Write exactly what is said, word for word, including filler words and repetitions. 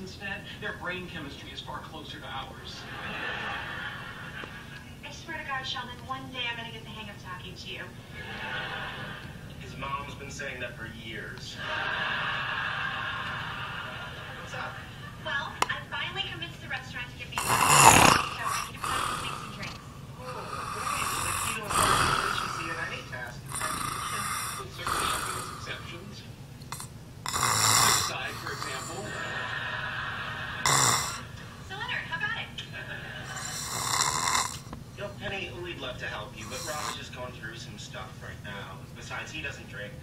instead, their brain chemistry is far closer to ours. I swear to God, Sheldon, one day I'm going to get the hang of talking to you. His mom's been saying that for years. What's up? Well, I finally convinced the restaurant to give me a so I can practice make some drinks. Oh, great. The key to efficiency in any task. With certain obvious exceptions. Suicide, for example. So, Leonard, how about it? Yo, Penny, we'd love to help you, but Rob's just going through some stuff right now. Besides, he doesn't drink.